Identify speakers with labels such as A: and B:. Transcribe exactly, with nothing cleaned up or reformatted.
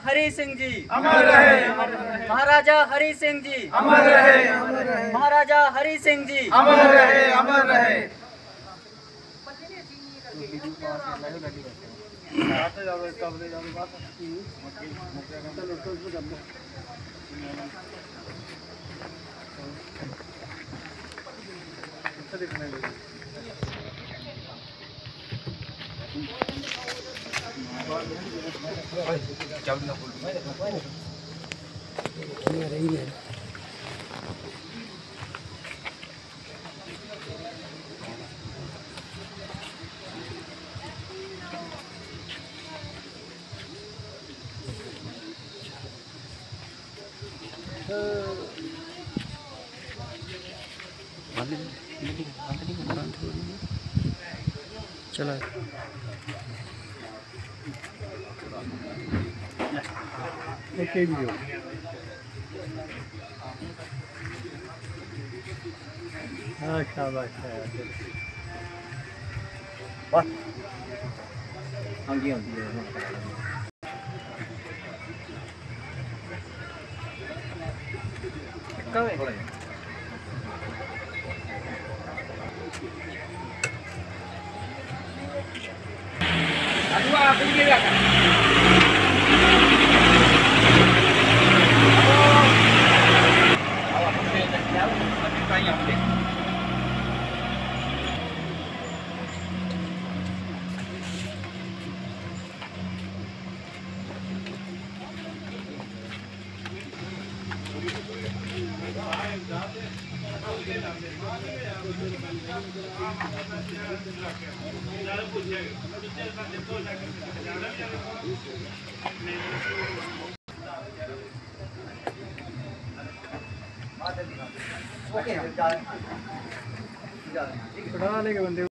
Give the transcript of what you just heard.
A: हरि सिंह जी
B: अमर रहे,
A: महाराजा हरि सिंह जी
B: अमर रहे,
A: महाराजा हरि सिंह जी
B: अमर रहे, अमर रहे।
A: चलो
B: एक वीडियो हाँ शाबाश बस हाँ जी हाँ जी कब है aduh aku ini ya kan awak boleh jauh tapi banyak deh okay, जा रहे हैं, जा रहे हैं, ठीक है, उठा लेंगे बंदे।